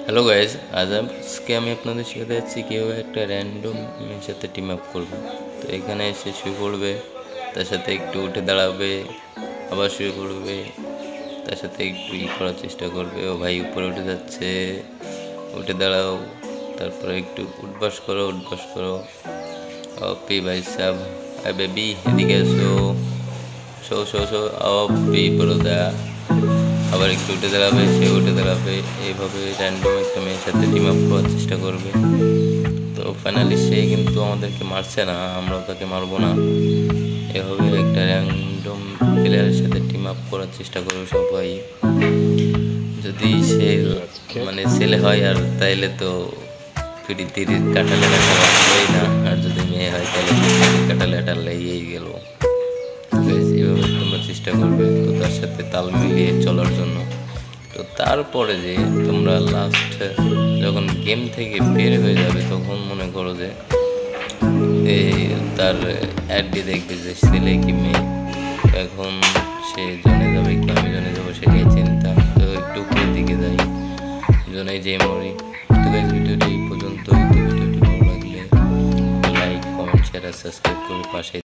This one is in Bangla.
হ্যালো গাইজ, আজকে আমি আপনাদের শেখাতে যাচ্ছি কীভাবে একটা র্যান্ডম মেয়ের সাথে টিম আপ করবে। তো এখানে এসে শুয়ে পড়বে, তার সাথে একটু উঠে দাঁড়াবে, আবার শুয়ে পড়বে, তার সাথে একটু করার চেষ্টা করবে। ও ভাই উপরে উঠে যাচ্ছে, উঠে দাঁড়াও, তারপরে একটু উঠবাস করো। পি ভাই সাব, বেবি এদিকে এসো, শো পি বড়দা। আবার একটু উঠে দাঁড়াবে, সে উঠে দাঁড়াবে, এইভাবে র্যান্ডম একটা মেয়ের সাথে টিম আপ করার চেষ্টা করবে। তো ফাইনালি সে কিন্তু আমাদেরকে মারছে না, আমরাও তাকে মারবো না। এভাবে একটা র্যান্ডম প্লেয়ারের সাথে টিম আপ করার চেষ্টা করবে সবাই। যদি সে ছেলে হয় আর তাইলে তো ফিরিতির কাটালে হবেই না, আর যদি মেয়ে হয় তাহলে কাটালে এই গেল। এইভাবে তোমরা চেষ্টা করবে তো তার সাথে তাল মিলিয়ে চলার জন্য। তো তারপরে যে তোমরা লাস্ট যখন গেম থেকে বের হয়ে যাবে, তখন মনে করো যে তার অ্যাড দিয়ে দেখবে যে ছেলে কি মেয়ে। এখন সে জেনে যাবে কি আমি জেনে যাবো, সেটাই চিন্তা। তো একটু উপরের দিকে যাই, জনে যে মরি। তো ভিডিওটি এই পর্যন্ত। ভিডিওটি ভালো লাগলে লাইক, কমেন্ট, শেয়ার আর সাবস্ক্রাইব করে পাশে